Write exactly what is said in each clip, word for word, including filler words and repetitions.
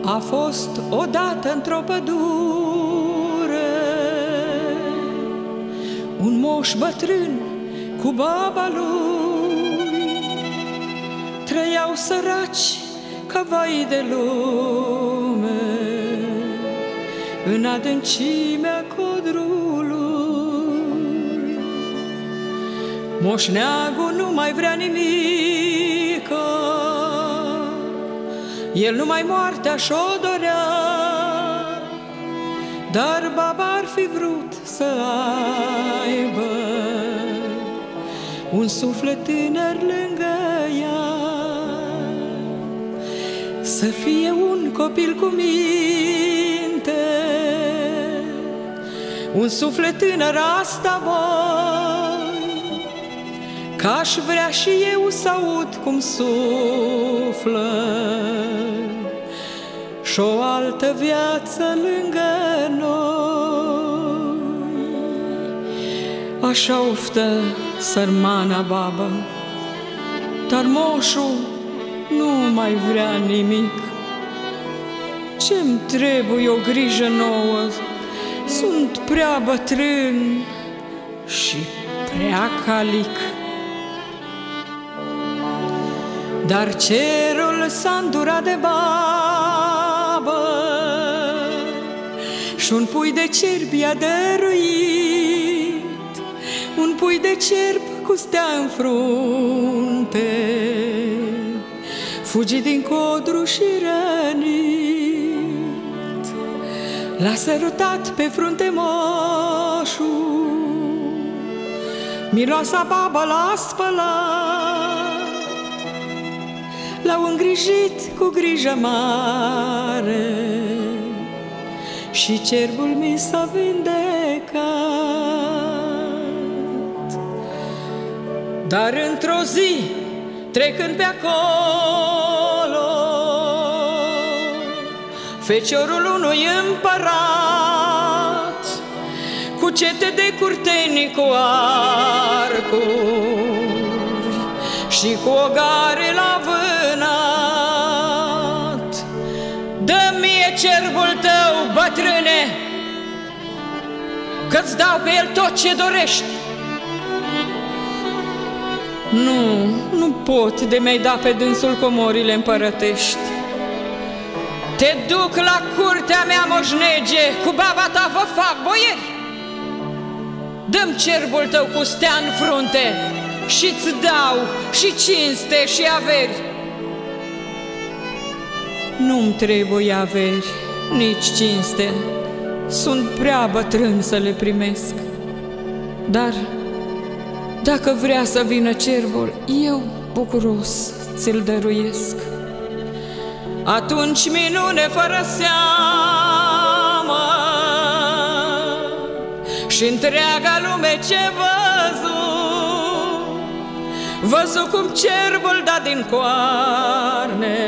A fost odată într-o pădure un moș bătrân cu baba lui. Trăiau săraci ca vai de lume în adâncimea codrului. Moșneagul nu mai vrea nimică, el numai moartea și-o dorea, dar baba ar fi vrut să aibă un suflet tânăr lângă ea, să fie un copil cu minte, un suflet tânăr, asta voi, că-aș vrea și eu să aud cum suflă și-o altă viață lângă noi. Așa oftă sărmana babă, dar moșul nu mai vrea nimic. Ce-mi trebuie o grijă nouă, sunt prea bătrân și prea calic. Dar cerul s-a îndurat de babă și un pui de cerb i-a dăruit, un pui de cerb cu stea în frunte, fugi din codru și rănit. L-a sărutat pe frunte moșul, miroasa babă l-a spălat, l-au îngrijit cu grijă mare și cerbul mi s-a vindecat. Dar într-o zi, trecând pe acolo, feciorul unui împărat, cu cete de curtenii, cu arcuri și cu ogare la vânat: dă mie cerbul tău, bătrâne, că-ți dau pe el tot ce dorești. Nu, nu pot de mi-ai da pe dânsul comorile împărătești. Te duc la curtea mea, moșnege, cu baba ta vă fac boieri. Dă-mi cerbul tău cu stea în frunte și-ți dau și cinste și averi. Nu-mi trebuie averi, nici cinste, sunt prea bătrân să le primesc. Dar dacă vrea să vină cerbul, eu bucuros ți-l dăruiesc. Atunci minune fără seamă și întreaga lume ce văzu, văzu cum cerbul da din coarne,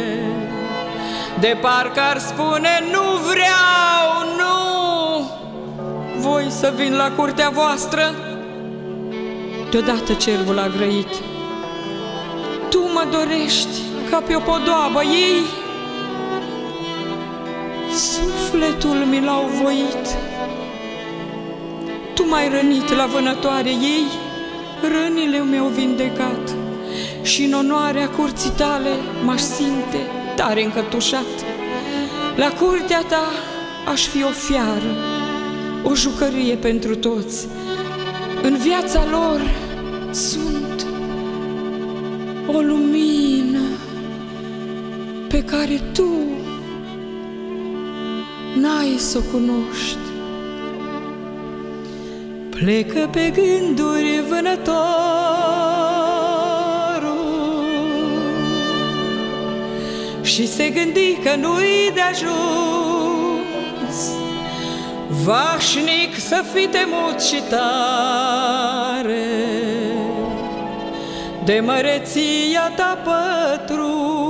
de parcă ar spune: nu vreau, nu voi să vin la curtea voastră. Deodată cerbul a grăit: tu mă dorești ca pe o podoabă, ei sufletul mi l-au voit. Tu m-ai rănit la vânătoare, ei rănile mi-au vindecat, și în onoarea curții tale m-aș simte tare încătușat. La curtea ta aș fi o fiară, o jucărie pentru toți. În viața lor sunt o lumină pe care tu n-ai să o cunoști. Plecă pe gânduri vânătorul și se gândi că nu-i de ajuns vașnic să fii temut și tare de măreția ta pătruns.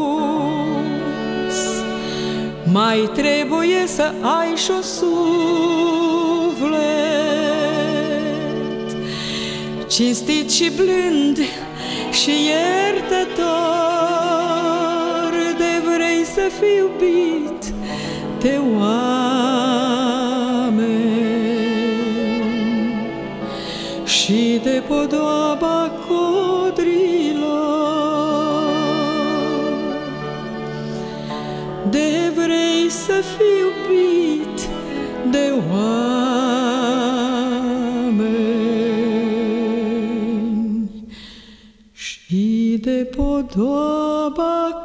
Mai trebuie să ai și-o suflet cinstit și blând și iertător, de vrei să fii iubit de oameni și de podoaba codrilor, de vrei să fii iubit de oameni și de podoaba